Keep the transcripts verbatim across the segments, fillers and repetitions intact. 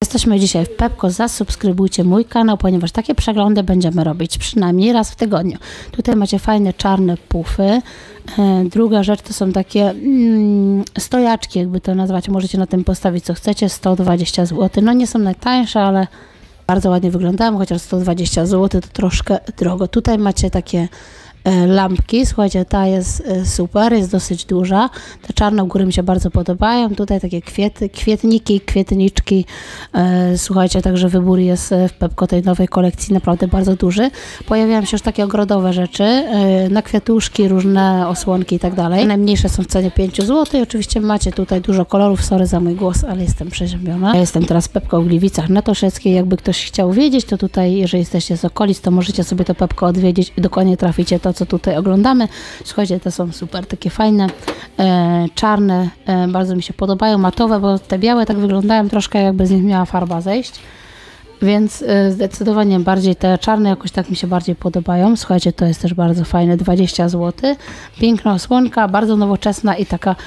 Jesteśmy dzisiaj w Pepco, zasubskrybujcie mój kanał, ponieważ takie przeglądy będziemy robić przynajmniej raz w tygodniu. Tutaj macie fajne czarne pufy. Druga rzecz to są takie mm, stojaczki, jakby to nazwać. Możecie na tym postawić co chcecie, sto dwadzieścia złotych. No nie są najtańsze, ale bardzo ładnie wyglądają, chociaż sto dwadzieścia złotych to troszkę drogo. Tutaj macie takie lampki, słuchajcie, ta jest super, jest dosyć duża, te czarne u góry mi się bardzo podobają, tutaj takie kwiety, kwietniki, kwietniczki, e, słuchajcie, także wybór jest w Pepco tej nowej kolekcji naprawdę bardzo duży. Pojawiają się już takie ogrodowe rzeczy, e, na kwiatuszki, różne osłonki i tak dalej. Najmniejsze są w cenie pięć złotych, oczywiście macie tutaj dużo kolorów, sorry za mój głos, ale jestem przeziębiona. Ja jestem teraz w Pepco w Gliwicach na Toszeckiej, jakby ktoś chciał wiedzieć, to tutaj, jeżeli jesteście z okolic, to możecie sobie to Pepco odwiedzić i dokładnie traficie to, co tutaj oglądamy. Słuchajcie, te są super, takie fajne, e, czarne, e, bardzo mi się podobają, matowe, bo te białe tak wyglądają troszkę, jakby z nich miała farba zejść, więc e, zdecydowanie bardziej te czarne jakoś tak mi się bardziej podobają. Słuchajcie, to jest też bardzo fajne, dwadzieścia złotych, piękna osłonka, bardzo nowoczesna i taka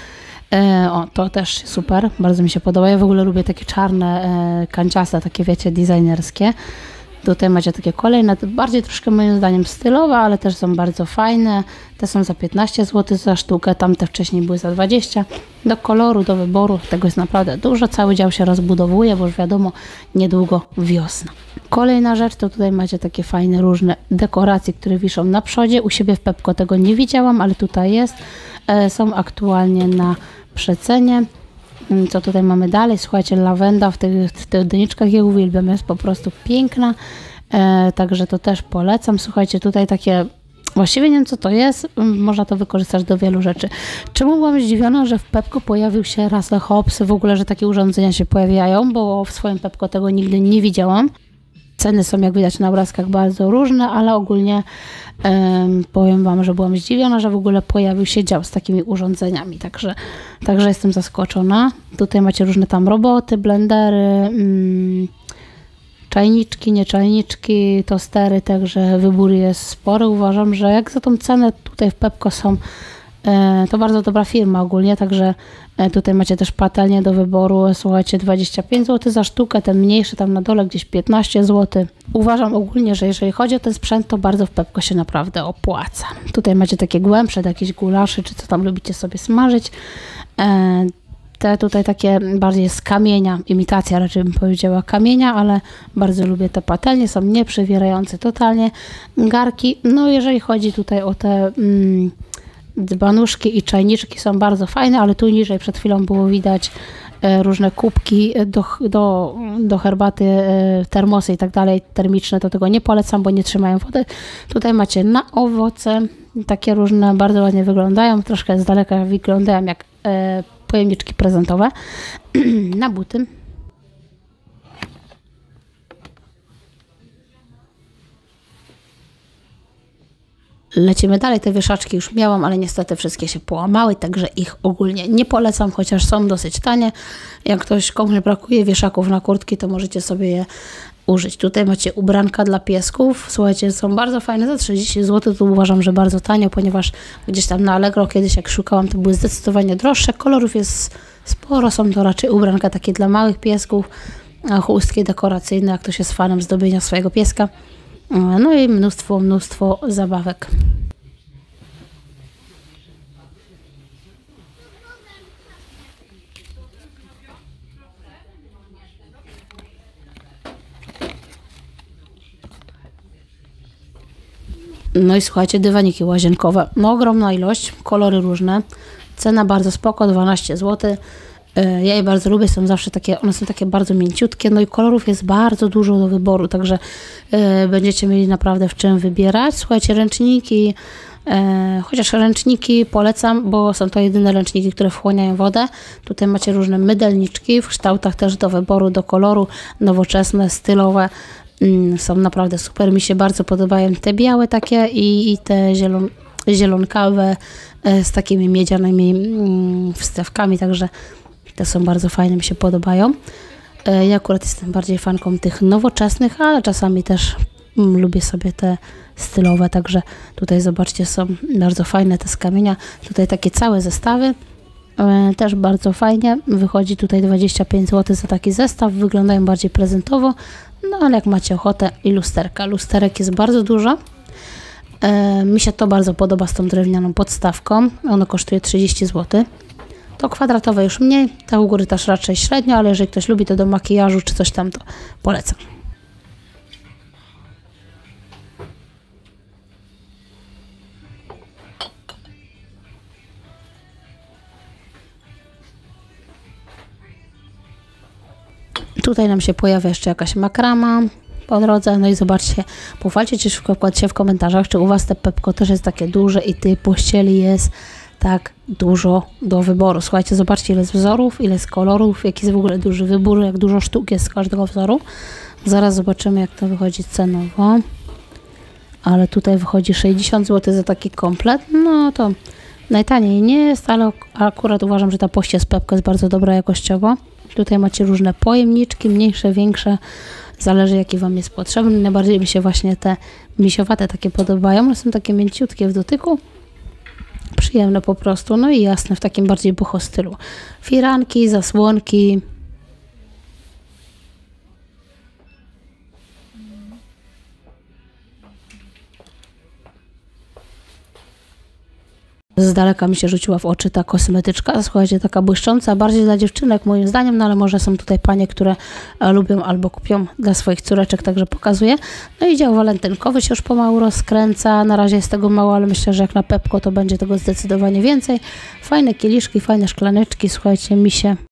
E, o, to też super, bardzo mi się podoba. Ja w ogóle lubię takie czarne, e, kanciaste, takie wiecie, designerskie. Tutaj macie takie kolejne, bardziej troszkę moim zdaniem stylowe, ale też są bardzo fajne. Te są za piętnaście złotych za sztukę, tamte wcześniej były za dwadzieścia. Do koloru, do wyboru, tego jest naprawdę dużo. Cały dział się rozbudowuje, bo już wiadomo, niedługo wiosna. Kolejna rzecz to tutaj macie takie fajne różne dekoracje, które wiszą na przodzie. U siebie w Pepco tego nie widziałam, ale tutaj jest. E, są aktualnie na przecenie. Co tutaj mamy dalej? Słuchajcie, lawenda w tych, w tych doniczkach, ja uwielbiam, jest po prostu piękna, e, także to też polecam. Słuchajcie, tutaj takie, właściwie nie wiem co to jest, można to wykorzystać do wielu rzeczy. Czemu byłam zdziwiona, że w Pepco pojawił się Russell Hobbs, w ogóle, że takie urządzenia się pojawiają, bo w swoim Pepco tego nigdy nie widziałam. Ceny są, jak widać na obrazkach, bardzo różne, ale ogólnie um, powiem Wam, że byłam zdziwiona, że w ogóle pojawił się dział z takimi urządzeniami, także, także jestem zaskoczona. Tutaj macie różne tam roboty, blendery, um, czajniczki, nie czajniczki, tostery, także wybór jest spory. Uważam, że jak za tą cenę tutaj w Pepco są, e, to bardzo dobra firma ogólnie, także e, tutaj macie też patelnię do wyboru, słuchajcie, dwadzieścia pięć złotych za sztukę, ten mniejszy tam na dole gdzieś piętnaście złotych. Uważam ogólnie, że jeżeli chodzi o ten sprzęt, to bardzo w Pepco się naprawdę opłaca. Tutaj macie takie głębsze, jakieś gulasze, czy co tam lubicie sobie smażyć. E, Te tutaj takie bardziej z kamienia, imitacja raczej bym powiedziała kamienia, ale bardzo lubię te patelnie, są nieprzewierające totalnie. Garki, no jeżeli chodzi tutaj o te mm, dzbanuszki i czajniczki, są bardzo fajne, ale tu niżej przed chwilą było widać e, różne kubki do, do, do herbaty, e, termosy i tak dalej, termiczne, to tego nie polecam, bo nie trzymają wody. Tutaj macie na owoce, takie różne, bardzo ładnie wyglądają, troszkę z daleka wyglądają jak e, pojemniczki prezentowe na buty. Lecimy dalej, te wieszaczki już miałam, ale niestety wszystkie się połamały, także ich ogólnie nie polecam, chociaż są dosyć tanie. Jak ktoś komuś brakuje wieszaków na kurtki, to możecie sobie je użyć. Tutaj macie ubranka dla piesków. Słuchajcie, są bardzo fajne, za trzydzieści złotych, to uważam, że bardzo tanio, ponieważ gdzieś tam na Allegro kiedyś jak szukałam, to były zdecydowanie droższe. Kolorów jest sporo, są to raczej ubranka takie dla małych piesków, chustki dekoracyjne, jak ktoś jest fanem zdobienia swojego pieska. No i mnóstwo, mnóstwo zabawek. No i słuchajcie, dywaniki łazienkowe. No ogromna ilość, kolory różne. Cena bardzo spoko, dwanaście złotych. Ja je bardzo lubię, są zawsze takie, one są takie bardzo mięciutkie, no i kolorów jest bardzo dużo do wyboru, także y, będziecie mieli naprawdę w czym wybierać. Słuchajcie, ręczniki, y, chociaż ręczniki polecam, bo są to jedyne ręczniki, które wchłaniają wodę. Tutaj macie różne mydelniczki w kształtach też do wyboru, do koloru, nowoczesne, stylowe. Y, są naprawdę super, mi się bardzo podobają te białe takie i, i te zielon, zielonkawe y, z takimi miedzianymi y, wstawkami, także te są bardzo fajne, mi się podobają. Ja akurat jestem bardziej fanką tych nowoczesnych, ale czasami też mm, lubię sobie te stylowe, także tutaj zobaczcie, są bardzo fajne te z kamienia. Tutaj takie całe zestawy. Też bardzo fajnie, wychodzi tutaj dwadzieścia pięć złotych za taki zestaw, wyglądają bardziej prezentowo, no ale jak macie ochotę i lusterka. Lusterek jest bardzo dużo, e, mi się to bardzo podoba z tą drewnianą podstawką, ono kosztuje trzydzieści złotych. To kwadratowe już mniej, te u góry też raczej średnio, ale jeżeli ktoś lubi to do makijażu czy coś tam, to polecam. Tutaj nam się pojawia jeszcze jakaś makrama po drodze, no i zobaczcie, pochwalcie się w komentarzach, czy u Was te Pepko też jest takie duże i tej pościeli jest tak dużo do wyboru. Słuchajcie, zobaczcie, ile jest wzorów, ile jest kolorów, jaki jest w ogóle duży wybór, jak dużo sztuk jest z każdego wzoru. Zaraz zobaczymy, jak to wychodzi cenowo. Ale tutaj wychodzi sześćdziesiąt złotych za taki komplet. No to najtaniej nie jest, ale akurat uważam, że ta pościel z Pepko jest bardzo dobra jakościowo. Tutaj macie różne pojemniczki, mniejsze, większe, zależy jaki Wam jest potrzebny. Najbardziej mi się właśnie te misiowate takie podobają, one są takie mięciutkie w dotyku. Przyjemne po prostu, no i jasne, w takim bardziej boho stylu. Firanki, zasłonki. Z daleka mi się rzuciła w oczy ta kosmetyczka, słuchajcie, taka błyszcząca, bardziej dla dziewczynek moim zdaniem, no ale może są tutaj panie, które e, lubią albo kupią dla swoich córeczek, także pokazuję. No i dział walentynkowy się już pomału rozkręca, na razie jest tego mało, ale myślę, że jak na Pepko to będzie tego zdecydowanie więcej. Fajne kieliszki, fajne szklaneczki, słuchajcie, mi się